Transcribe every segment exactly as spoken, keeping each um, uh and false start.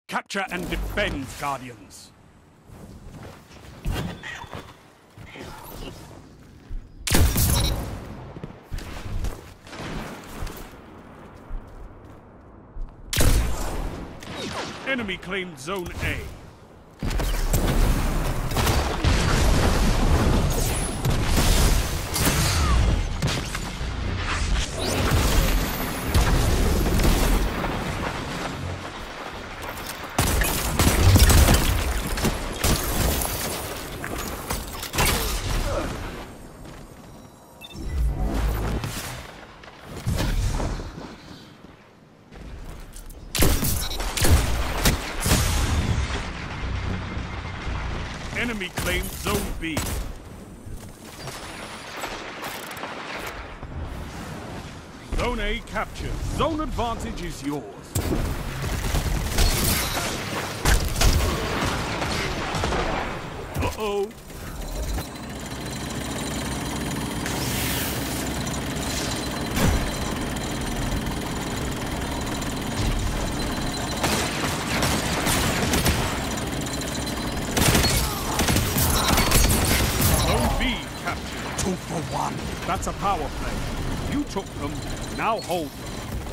Capture and defend, Guardians. Enemy claimed Zone A. Enemy claimed Zone B. Zone A captured. Zone advantage is yours. Uh-oh. Two for one. That's a power play. You took them, now hold them.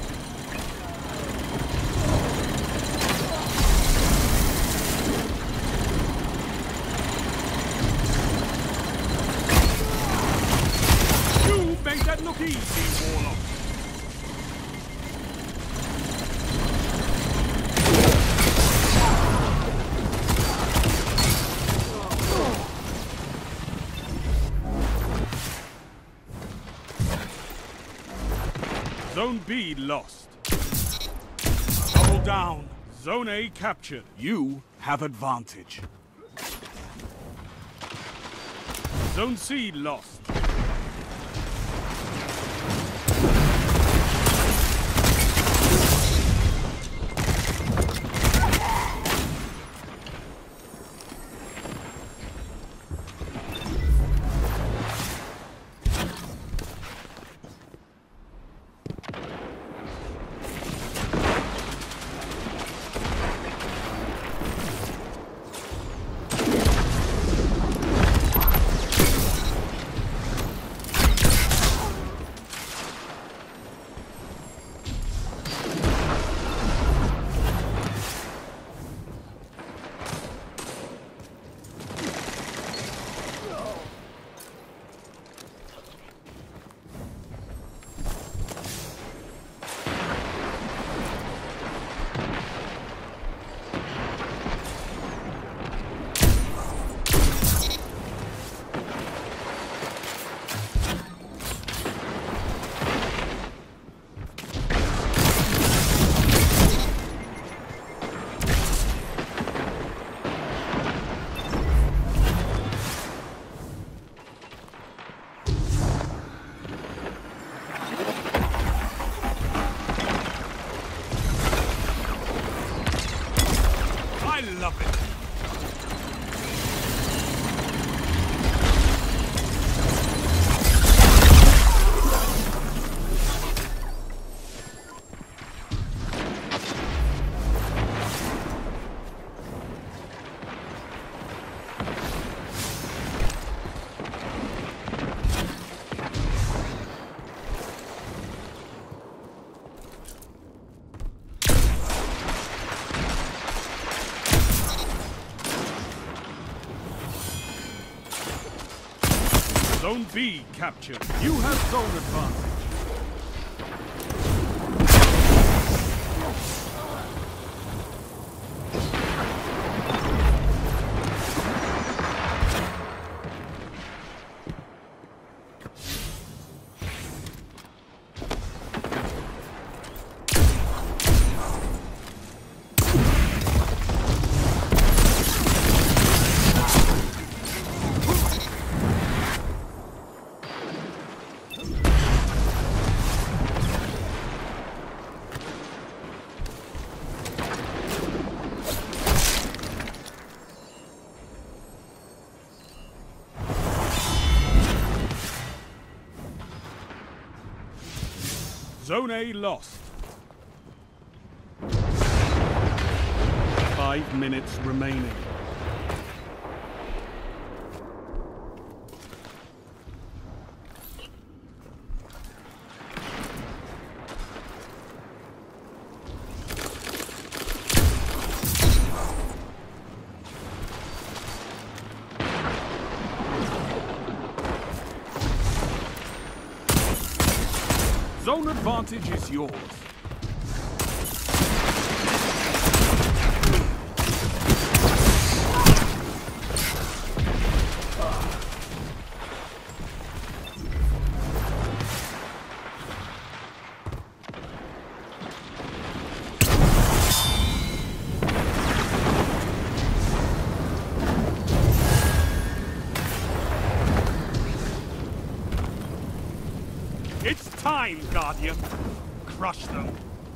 You made that look easy, Warlock. Zone B lost. Double down. Zone A captured. You have advantage. Zone C lost. I love it. Zone B captured. You have zone advantage. Zone A lost. Five minutes remaining. Zone advantage is yours. It's time, Guardian. Crush them.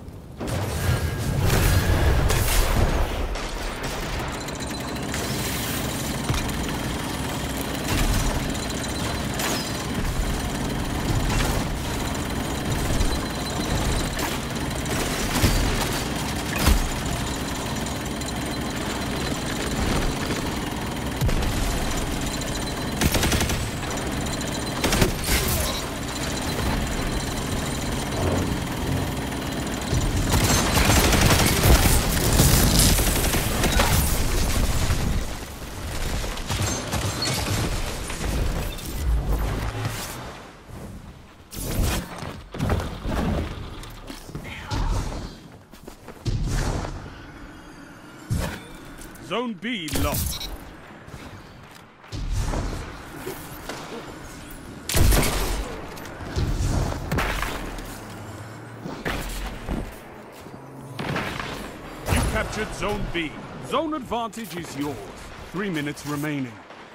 Zone B lost. You captured Zone B. Zone advantage is yours. Three minutes remaining.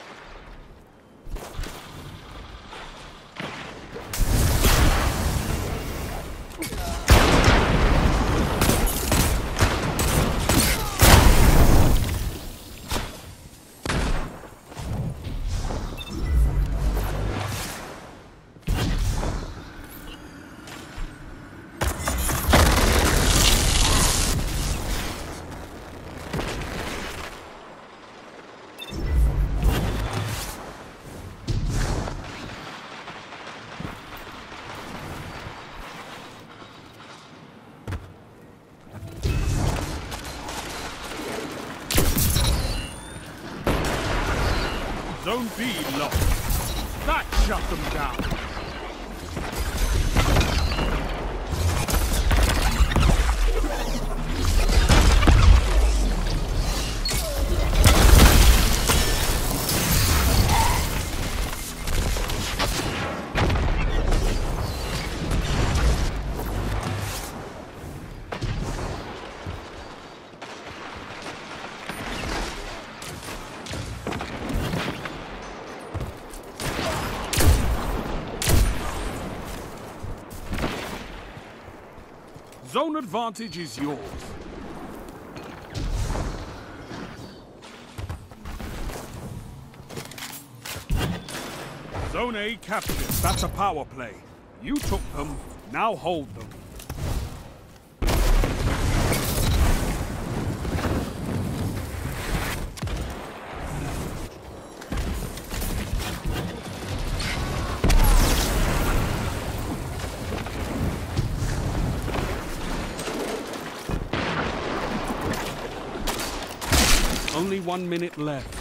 Zone B lost. That shut them down. Zone advantage is yours. Zone A captured. That's a power play. You took them, now hold them. Only one minute left.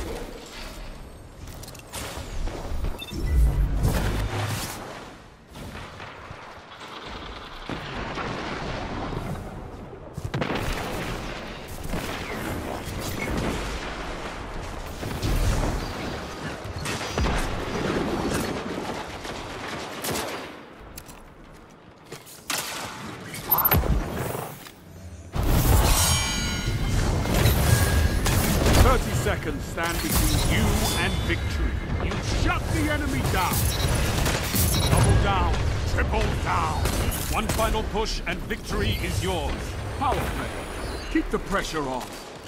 Seconds stand between you and victory. You shut the enemy down. Double down, triple down. One final push and victory is yours. Power play. Keep the pressure on.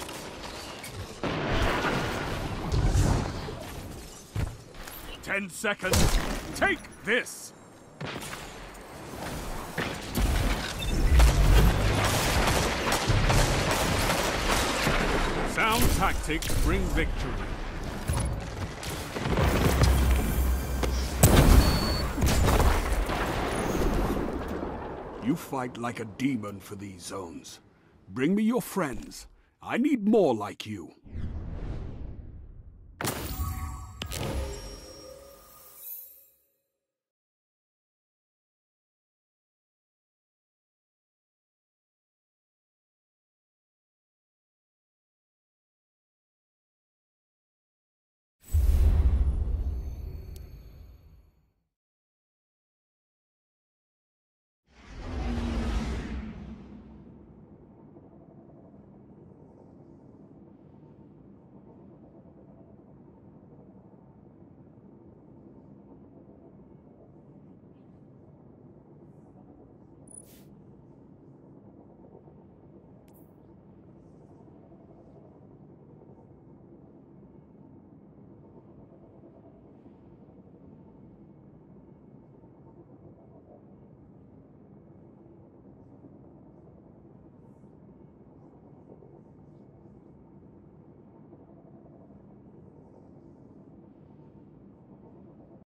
Ten seconds. Take this. tactics bring victory. You fight like a demon for these zones. Bring me your friends. I need more like you.